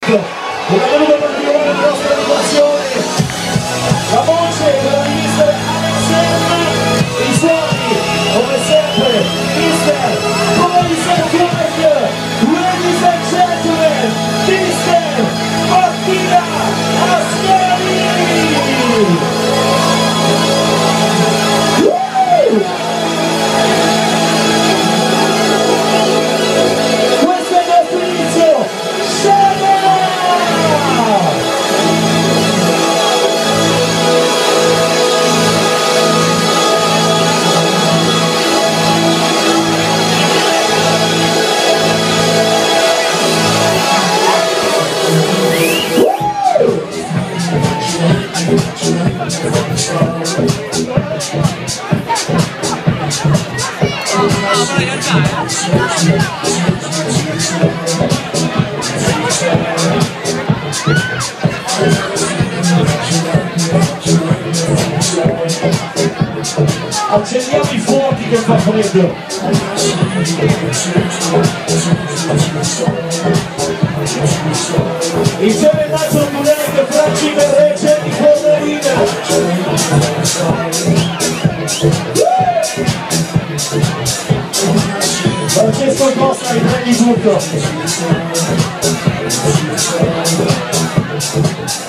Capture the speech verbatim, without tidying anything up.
Una venuta particolare della nostra animazione, la voce della mister Alexander, i suoni come sempre mister Boys and Flag, ladies and gentlemen, mister Mattia Ascari. Questo è il nostro inizio. Accendiamo i fuochi che fa freddo. Insieme al Nacho Studente, Franci Berrecce di Fornerina. Francesco Costa e prendi tutto.